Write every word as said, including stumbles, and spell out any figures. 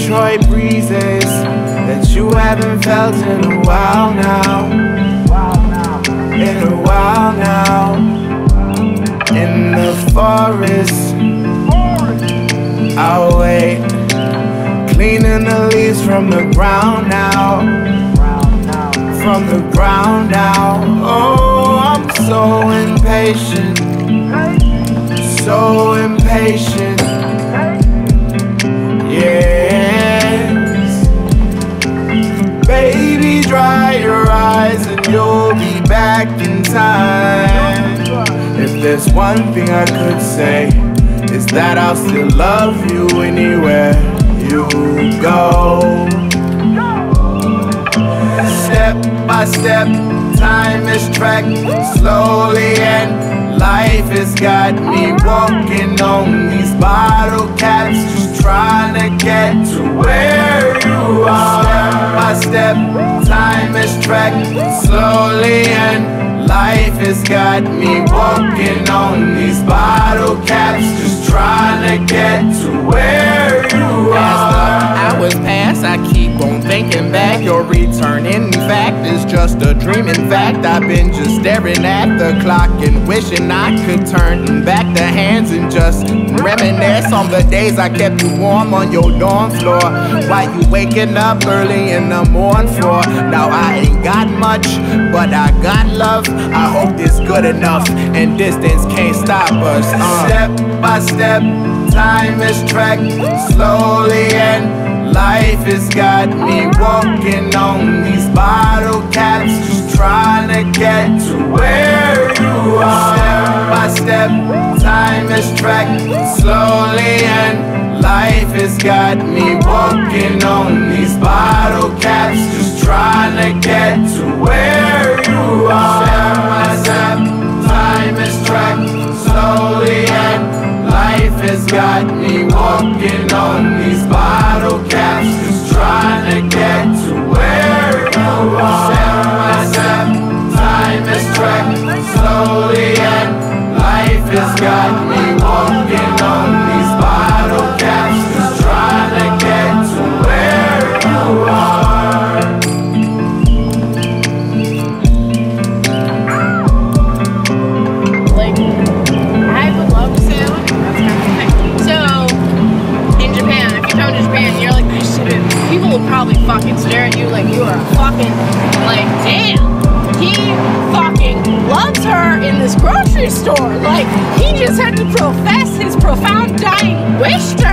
Detroit breezes that you haven't felt in a while now. In a while now. In the forest, I'll wait, cleaning the leaves from the ground now. From the ground now. Oh, I'm so impatient, so impatient. Yes, baby, dry your eyes and you'll be back in time. If there's one thing I could say, is that I'll still love you anywhere you go. Step by step, time is tracked slowly, and life has got me walking on these bottle caps, just trying to get to where you are. Step by step, time is tracked slowly, and life has got me walking on these bottle caps, just trying to get to where you are. As the hours pass, I keep on thinking back. Your return, in fact, is just a dream. In fact, I've been just staring at the clock and wishing I could turn back the hands and just reminisce on the days I kept you warm on your dorm floor, while you waking up early in the morning for. Now I ain't got much, but I got love. I hope this good enough, and distance can't stop us. uh. Step by step, time is tracked slowly, and life has got me walking on these bottle caps, just trying to get to where you are. Step by step, time is tracked slowly, and life has got me walking on these bottle caps, just trying to get to where you are. Step by step, time is tracked slowly, and life has got me walking on these bottle caps, just trying to get to where you are. Step by step, time is tracked slowly, and life has got me walking on these bottle caps, just trying to get to where you are. People will probably fucking stare at you like you are fucking, like, damn, he fucking loves her in this grocery store. Like, he just had to profess his profound dying wish to